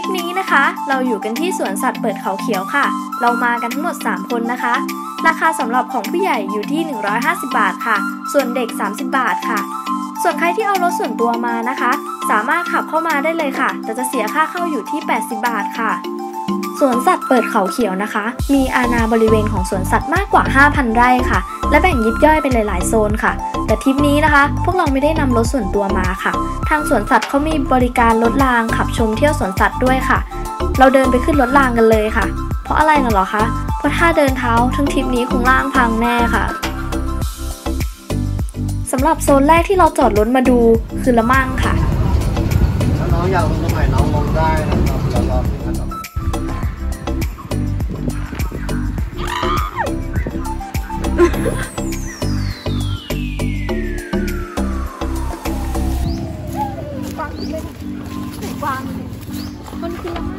ปนี้นะคะเราอยู่กันที่สวนสัตว์เปิดเขาเขียวค่ะเรามากันทั้งหมด3คนนะคะราคาสำหรับของผู้ใหญ่อยู่ที่150 บาทค่ะส่วนเด็ก30 บาทค่ะส่วนใครที่เอารถส่วนตัวมานะคะสามารถขับเข้ามาได้เลยค่ะแต่จะเสียค่าเข้าอยู่ที่80 บาทค่ะสวนสัตว์เปิดเขาเขียวนะคะมีอาณาบริเวณของสวนสัตว์มากกว่า 5,000 ไร่ค่ะและแบ่งยิบย่อยเป็นหลายๆโซนค่ะแต่ทริปนี้นะคะพวกเราไม่ได้นำรถส่วนตัวมาค่ะทางสวนสัตว์เขามีบริการรถรางขับชมเที่ยวสวนสัตว์ด้วยค่ะเราเดินไปขึ้นรถรางกันเลยค่ะเพราะอะไรเหรอคะเพราะถ้าเดินเท้าทั้งทริปนี้คงล่างพังแน่ค่ะสำหรับโซนแรกที่เราจอดรถมาดูคือละมั่งค่ะถ้าน้องอยากลงตรงไหนน้องลงได้นะครับแล้วรอพี่ท่านต่อฟังเลยฟังมันคือละมั่ง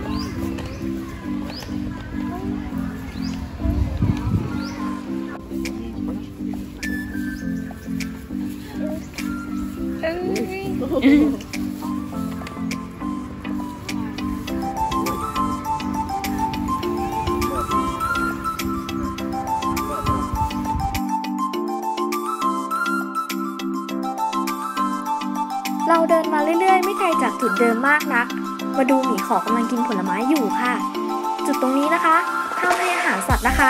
เราเดินมาเรื่อยๆไม่ไกลจากจุดเดิมมากนักมาดูหมีขอกำลังกินผลไม้อยู่ค่ะจุดตรงนี้นะคะห้ามให้อาหารสัตว์นะคะ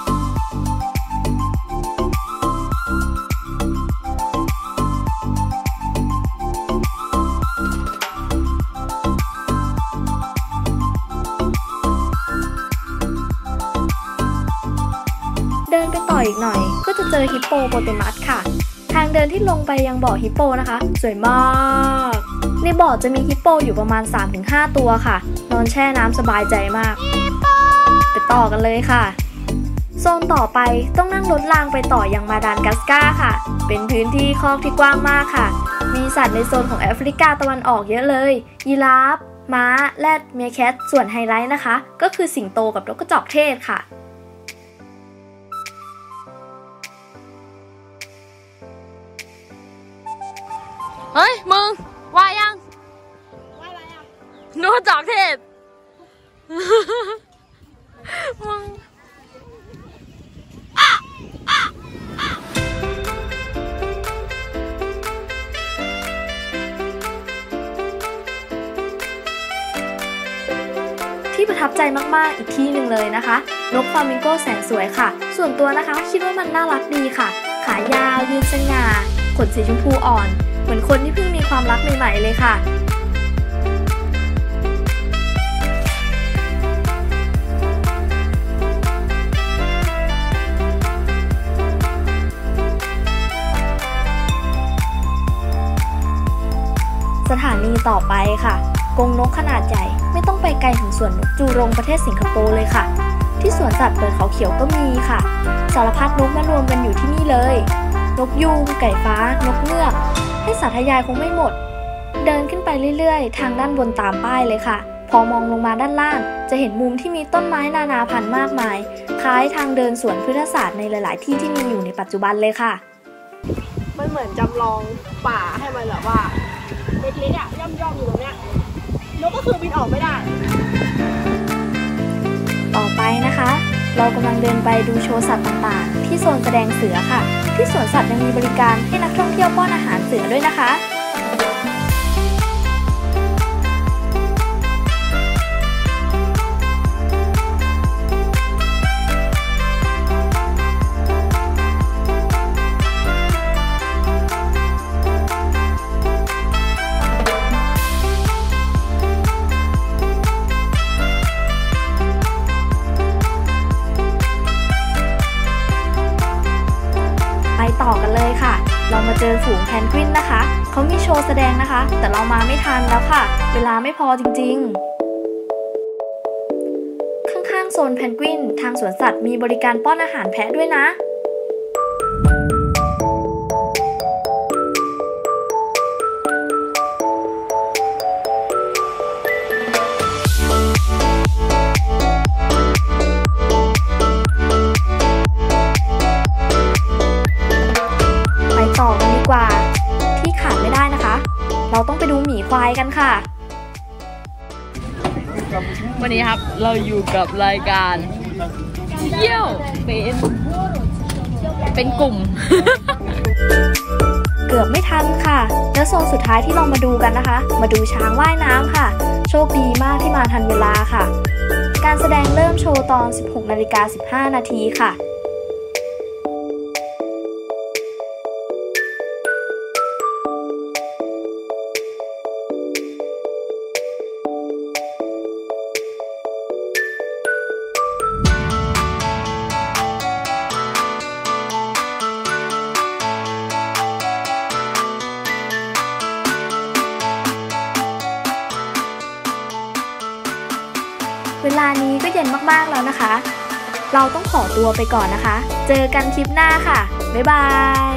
เดินไปต่ออีกหน่อยก็จะเจอฮิปโปโปเตมัสค่ะทางเดินที่ลงไปยังบ่อฮิปโปนะคะสวยมากในบ่อจะมีฮิปโปอยู่ประมาณ 3-5 ตัวค่ะนอนแช่น้ำสบายใจมากไปต่อกันเลยค่ะโซนต่อไปต้องนั่งรถรางไปต่อยังมาดากัสการ์ค่ะเป็นพื้นที่คอกที่กว้างมากค่ะมีสัตว์ในโซนของแอฟริกาตะวันออกเยอะเลยยีราฟม้าแรดเมียแคทส่วนไฮไลท์นะคะก็คือสิงโตกับนกกระจอกเทศค่ะเฮ้ยมึงว่ายังว่าอะไรอ่ะนกกระจอกเทศมึงที่ประทับใจมากๆอีกที่หนึ่งเลยนะคะนกฟลามิงโกแสนสวยค่ะส่วนตัวนะคะคิดว่ามันน่ารักดีค่ะขายาวยืนสง่าขนสีชมพูอ่อนเหมือนคนที่เพิ่งมีความรักใหม่ๆเลยค่ะสถานีต่อไปค่ะกรงนกขนาดใหญ่ไม่ต้องไปไกลถึงสวนนกจูรงประเทศสิงคโปร์เลยค่ะที่สวนสัตว์เปิดเขาเขียวก็มีค่ะสารพัดนกมารวมกันอยู่ที่นี่เลยนกยูงไก่ฟ้านกเงือกให้สาธยายคงไม่หมดเดินขึ้นไปเรื่อยๆทางด้านบนตามป้ายเลยค่ะพอมองลงมาด้านล่างจะเห็นมุมที่มีต้นไม้นานาพันธุ์มากมายคล้ายทางเดินสวนพฤกษศาสตร์ในหลายๆที่ที่มีอยู่ในปัจจุบันเลยค่ะมันเหมือนจำลองป่าให้มันแบบว่าเล็กๆอ่ะย่อมๆอยู่ตรงเนี้ยนกก็คือบินออกไม่ได้ต่อไปนะคะเรากำลังเดินไปดูโชว์สัตว์ต่างๆที่โซนแสดงเสือค่ะที่สวนสัตว์ยังมีบริการให้นักท่องเที่ยวป้อนอาหารเสือด้วยนะคะต่อกันเลยค่ะเรามาเจอฝูงแพนกวินนะคะเขามีโชว์แสดงนะคะแต่เรามาไม่ทันแล้วค่ะเวลาไม่พอจริงๆข้างๆโซนแพนกวินทางสวนสัตว์มีบริการป้อนอาหารแพะด้วยนะต่อกันดีกว่าที่ขาดไม่ได้นะคะเราต้องไปดูหมีควายกันค่ะวันนี้ครับเราอยู่กับรายการเที่ยวเป็นกลุ่มเกือบไม่ทันค่ะและโซนสุดท้ายที่เรามาดูกันนะคะ มาดูช้างว่ายน้ำค่ะ โชคดีมากที่มาทันเวลาค่ะ การแสดงเริ่มโชว์ตอน 16:15 นาทีค่ะ เวลานี้ก็เย็นมากๆแล้วนะคะ เราต้องขอตัวไปก่อนนะคะ เจอกันคลิปหน้าค่ะ บ๊ายบาย